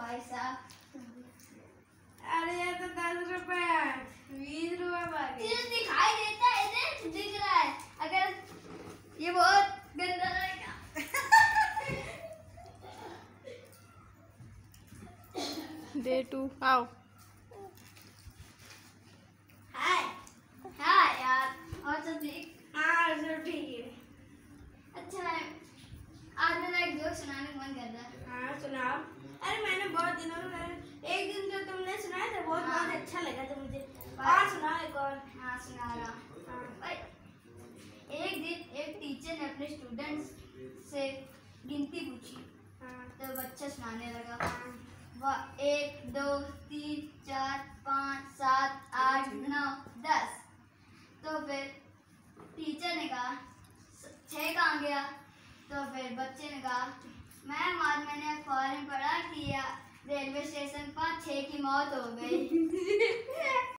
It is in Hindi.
भाई साहब। अरे ये तो 10 रुपए है, 20 रुपए बाकी। तुझे दिखाई देता है, इधर दिख रहा है। अगर ये बहुत गंदा रहेगा। डे 2 आओ। हाय हाय यार, और सब ठीक? हाँ सब ठीक है। अच्छा है, आज मेरा एक जोक सुनाने का मन कर रहा है। हाँ सुनाओ। अरे मैंने बहुत दिनों में एक दिन जो तुमने सुनाया था बहुत हाँ। बहुत अच्छा लगा था मुझे। और सुनाओ एक और। हाँ सुना रहा। हाँ। एक दिन एक टीचर ने अपने स्टूडेंट्स से गिनती पूछी। हाँ। तो बच्चा सुनाने लगा। 1 2 3 4 5 7 8 9 10। तो फिर टीचर ने कहा 6 कहाँ गया? तो फिर बच्चे ने कहा मैम आज मैंने अखबार में पढ़ा कि रेलवे स्टेशन पर 6 की मौत हो गई।